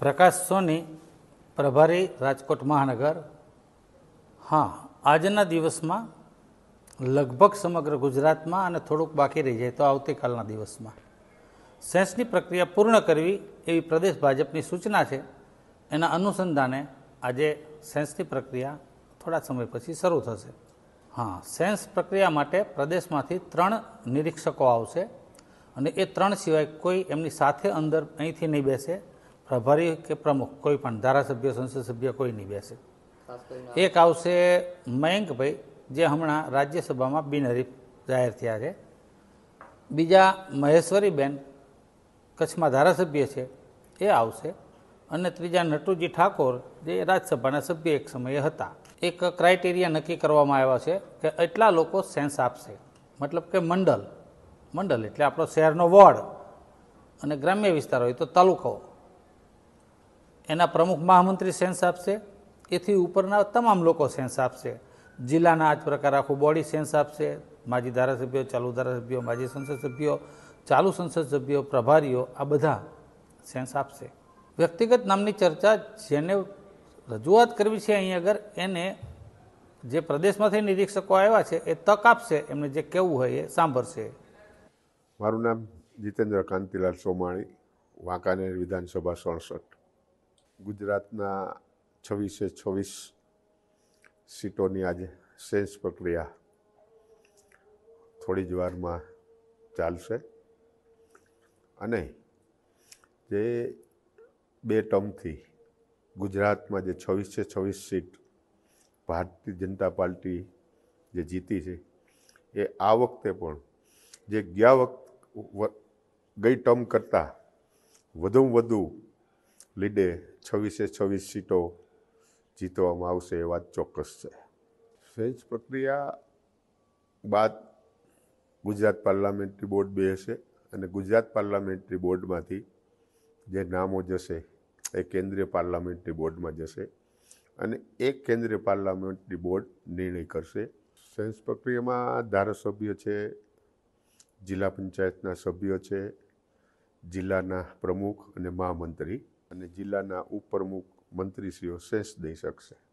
પ્રકાશ સોની, પ્રભારી રાજકોટ મહાનગર। હા, આજના દિવસમાં લગભગ સમગ્ર ગુજરાતમાં અને થોડુંક બાકી રહી જાય તો આવતીકાલના દિવસમાં સેન્સની પ્રક્રિયા પૂર્ણ કરવી એવી પ્રદેશ ભાજપની સૂચના છે। એના અનુસંધાને આજે સેન્સની પ્રક્રિયા થોડા સમય પછી શરૂ થશે। હા, સેન્સ પ્રક્રિયા માટે પ્રદેશમાંથી 3 નિરીક્ષકો આવશે અને એ 3 સિવાય કોઈ એમની સાથે અંદર અહીંથી નહીં બેસે। પ્રભારી કે પ્રમુખ કોઈ પણ ધારાસભ્ય, સંસદ સભ્ય કોઈ નહીં બેસે। એક આવશે મયંકભાઈ, જે હમણાં રાજ્યસભામાં બિનહરીફ જાહેર થયા છે। બીજા મહેશ્વરીબેન, કચ્છમાં ધારાસભ્ય છે, એ આવશે। અને ત્રીજા નટુજી ઠાકોર, જે રાજ્યસભાના સભ્ય એક સમયે હતા। એક ક્રાઇટેરિયા નક્કી કરવામાં આવ્યા છે કે એટલા લોકો સેન્સ આપશે, મતલબ કે મંડળ એટલે આપણો શહેરનો વોર્ડ, અને ગ્રામ્ય વિસ્તાર હોય તો તાલુકો, એના પ્રમુખ મહામંત્રી સેન્સ આપશે। એથી ઉપરના તમામ લોકો સેન્સ આપશે। જિલ્લાના આ જ પ્રકાર આખું બોડી સેન્સ આપશે। માજી ધારાસભ્યો, ચાલુ ધારાસભ્યો, માજી સંસદ સભ્યો, ચાલુ સંસદ સભ્યો, પ્રભારીઓ, આ બધા સેન્સ આપશે। વ્યક્તિગત નામની ચર્ચા જેને રજૂઆત કરવી છે અહીં આગળ, એને જે પ્રદેશમાંથી નિરીક્ષકો આવ્યા છે એ તક આપશે, એમને જે કહેવું હોય એ સાંભળશે। મારું નામ જીતેન્દ્ર કાંતિલાલ સોમાણી, વાંકાનેર વિધાનસભા 67। ગુજરાતના 26 સીટોની આજે સેન્સ પ્રક્રિયા થોડી જ વારમાં ચાલશે અને જે 2 ટર્મથી ગુજરાતમાં જે 26 સીટ ભારતીય જનતા પાર્ટી જે જીતી છે, એ આ વખતે પણ જે ગઈ ટર્મ કરતાં વધુમાં વધુ લીડે 26 સીટો જીતવામાં આવશે, એ વાત ચોક્કસ છે। સેન્સ પ્રક્રિયા બાદ ગુજરાત પાર્લામેન્ટરી બોર્ડ બેસશે અને ગુજરાત પાર્લામેન્ટરી બોર્ડમાંથી જે નામો જશે એ કેન્દ્રીય પાર્લામેન્ટરી બોર્ડમાં જશે અને એક કેન્દ્રીય પાર્લામેન્ટરી બોર્ડ નિર્ણય કરશે। સેન્સ પ્રક્રિયામાં ધારાસભ્ય છે, જિલ્લા પંચાયતના સભ્યો છે, જિલ્લાના પ્રમુખ અને મહામંત્રી અને જિલ્લાના ઉપપ્રમુખ મંત્રીશ્રીઓ સેન્સ દઈ શકશે।